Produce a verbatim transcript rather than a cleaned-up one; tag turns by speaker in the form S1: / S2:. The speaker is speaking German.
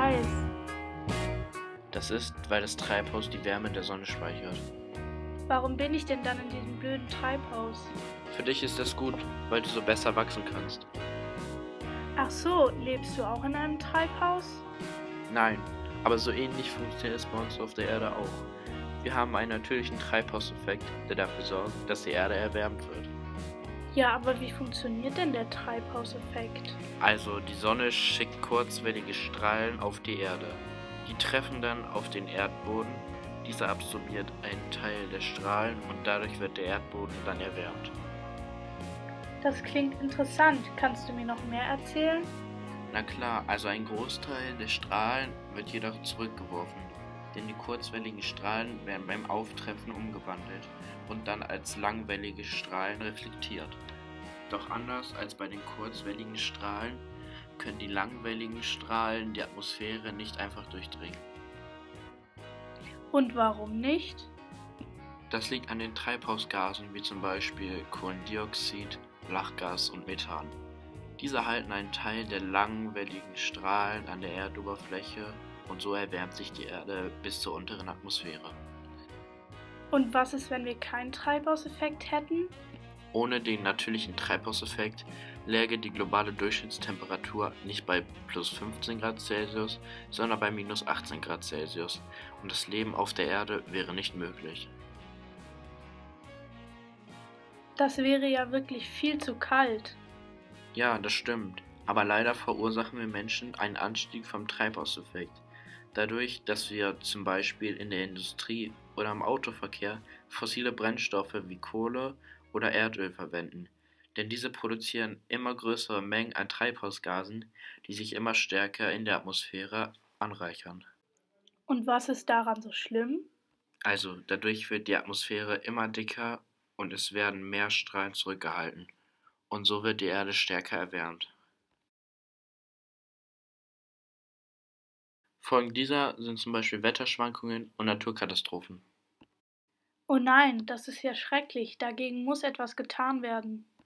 S1: heiß?
S2: Das ist, weil das Treibhaus die Wärme der Sonne speichert.
S1: Warum bin ich denn dann in diesem blöden Treibhaus?
S2: Für dich ist das gut, weil du so besser wachsen kannst.
S1: Ach so, lebst du auch in einem Treibhaus?
S2: Nein, aber so ähnlich funktioniert es bei uns auf der Erde auch. Wir haben einen natürlichen Treibhauseffekt, der dafür sorgt, dass die Erde erwärmt wird.
S1: Ja, aber wie funktioniert denn der Treibhauseffekt?
S2: Also die Sonne schickt kurzwellige Strahlen auf die Erde. Die treffen dann auf den Erdboden. Dieser absorbiert einen Teil der Strahlen und dadurch wird der Erdboden dann erwärmt.
S1: Das klingt interessant. Kannst du mir noch mehr erzählen?
S2: Na klar, also ein Großteil der Strahlen wird jedoch zurückgeworfen, denn die kurzwelligen Strahlen werden beim Auftreffen umgewandelt und dann als langwellige Strahlen reflektiert. Doch anders als bei den kurzwelligen Strahlen können die langwelligen Strahlen die Atmosphäre nicht einfach durchdringen.
S1: Und warum nicht?
S2: Das liegt an den Treibhausgasen wie zum Beispiel Kohlendioxid, Lachgas und Methan. Diese halten einen Teil der langwelligen Strahlen an der Erdoberfläche und so erwärmt sich die Erde bis zur unteren Atmosphäre.
S1: Und was ist, wenn wir keinen Treibhauseffekt hätten?
S2: Ohne den natürlichen Treibhauseffekt läge die globale Durchschnittstemperatur nicht bei plus fünfzehn Grad Celsius, sondern bei minus achtzehn Grad Celsius und das Leben auf der Erde wäre nicht möglich.
S1: Das wäre ja wirklich viel zu kalt.
S2: Ja, das stimmt, aber leider verursachen wir Menschen einen Anstieg vom Treibhauseffekt. Dadurch, dass wir zum Beispiel in der Industrie oder im Autoverkehr fossile Brennstoffe wie Kohle oder Erdöl verwenden, denn diese produzieren immer größere Mengen an Treibhausgasen, die sich immer stärker in der Atmosphäre anreichern.
S1: Und was ist daran so schlimm?
S2: Also dadurch wird die Atmosphäre immer dicker und es werden mehr Strahlen zurückgehalten und so wird die Erde stärker erwärmt. Folgen dieser sind zum Beispiel Wetterschwankungen und Naturkatastrophen.
S1: Oh nein, das ist ja schrecklich. Dagegen muss etwas getan werden.